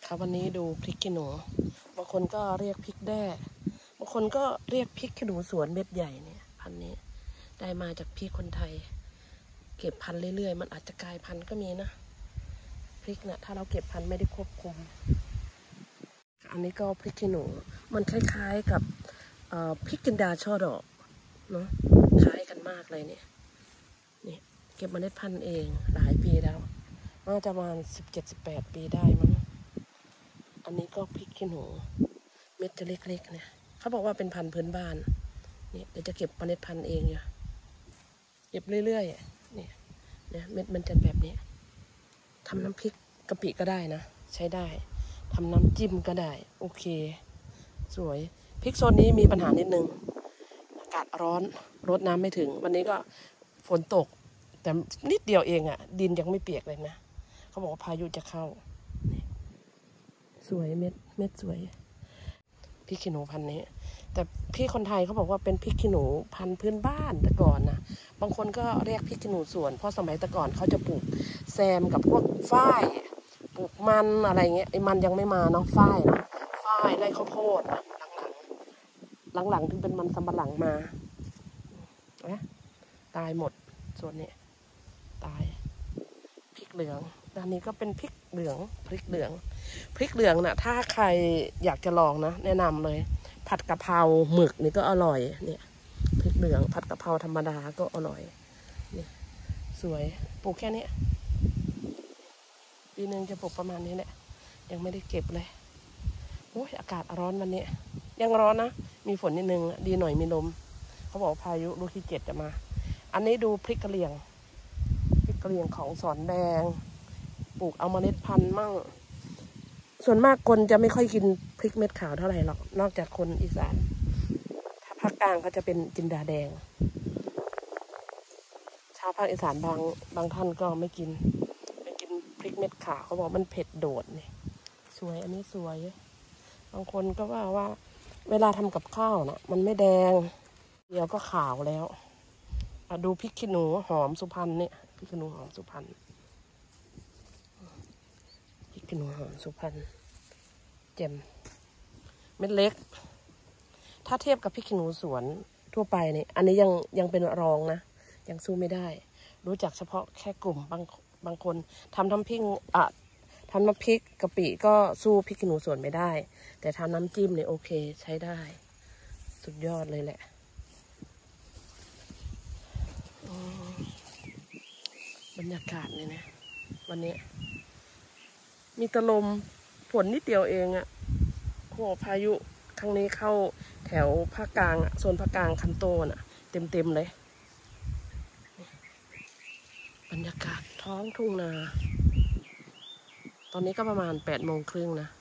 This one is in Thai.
ค่ะวันนี้ดูพริกขี้หนูบางคนก็เรียกพริกแด้บางคนก็เรียกพริกขี้หนูสวนเม็ดใหญ่เนี่ยพันนี้ได้มาจากพี่คนไทยเก็บพันธุ์เรื่อยๆมันอาจจะกลายพันธุ์ก็มีนะพริกเนี่ยถ้าเราเก็บพันธุ์ไม่ได้ควบคุมอันนี้ก็พริกขี้หนูมันคล้ายๆกับพริกจินดาช่อดอกเนาะคล้ายกันมากเลยเนี่ยนี่เก็บเมล็ดพันธุ์เองหลายปีแล้วน่าจะประมาณ17-18 ปีได้มั้งอันนี้ก็พริกขี้หนูเม็ดจะเล็กๆเนี่ยเขาบอกว่าเป็นพันธุ์พื้นบ้านนี่เดี๋ยวจะเก็บเมล็ดพันธุ์เองอยู่เก็บเรื่อยๆเนี่ยเม็ดมันจะแบบนี้ทำน้ำพริกกะปิก็ได้นะใช้ได้ทำน้ำจิ้มก็ได้โอเคสวยพริกโซนนี้มีปัญหานิดนึงอากาศร้อนรดน้ำไม่ถึงวันนี้ก็ฝนตกแต่นิดเดียวเองอ่ะดินยังไม่เปียกเลยนะเขาบอกว่าพายุจะเข้าสวยเม็ดสวยพริกขี้หนูพันธุ์นี้แต่พี่คนไทยเขาบอกว่าเป็นพริกขี้หนูพันธุ์พื้นบ้านแต่ก่อนนะบางคนก็เรียกพริกขี้หนูสวนเพราะสมัยแต่ก่อนเขาจะปลูกแซมกับพวกฝ้ายปลูกมันอะไรเงี้ยไอ้มันยังไม่มาเนาะฝ้ายนะฝ้ายไร่ข้าวโพดหลังถึงเป็นมันสำปะหลังมาตายหมดส่วนนี้ตายพริกเหลืองด้านนี้ก็เป็นพริกเหลืองพริกเหลืองน่ะถ้าใครอยากจะลองนะแนะนำเลยผัดกะเพราหมึกนี่ก็อร่อยเนี่ยพริกเหลืองผัดกะเพราธรรมดาก็อร่อยนี่สวยปลูกแค่นี้ปีนึงจะปลูกประมาณนี้แหละยังไม่ได้เก็บเลยโอ้ยอากาศร้อนวันนี้ยังร้อนนะมีฝนนิดนึงดีหน่อยมีลมเขาบอกพายุลูกที่7จะมาอันนี้ดูพริกกะเหรี่ยงของสอนแดงปลูกเอาเมล็ดพันธุ์มั่งส่วนมากคนจะไม่ค่อยกินพริกเม็ดขาวเท่าไหร่หรอกนอกจากคนอีสานถ้าภาคกลางก็จะเป็นจินดาแดงชาวภาคอีสานบางท่านก็ไม่กินพริกเม็ดขาวเขาบอกมันเผ็ดโดดนี่สวยอันนี้สวยบางคนก็ว่าเวลาทำกับข้าวนะมันไม่แดงเดี๋ยวก็ขาวแล้วดูพริกขี้หนูหอมสุพรรณเนี่ยพริกขี้หนูหอมสุพรรณพริกขี้หนูหอมสุพรรณเจ็มเม็ดเล็กถ้าเทียบกับพริกขี้หนูสวนทั่วไปเนี่ยอันนี้ยังเป็นรองนะยังสู้ไม่ได้รู้จักเฉพาะแค่กลุ่มบางคนทำน้ำพริกกะปิก็สู้พริกขี้หนูสวนไม่ได้แต่ทำน้ำจิ้มเนี่ยโอเคใช้ได้สุดยอดเลยแหละบรรยากาศเลยนะวันนี้มีตะลมฝนนิดเดียวเองอะโหพายุครั้งนี้เข้าแถวภาคกลางอะโซนภาคกลางคันโตน่ะเต็มเลยบรรยากาศท้องทุ่งนาตอนนี้ก็ประมาณ8:30นะ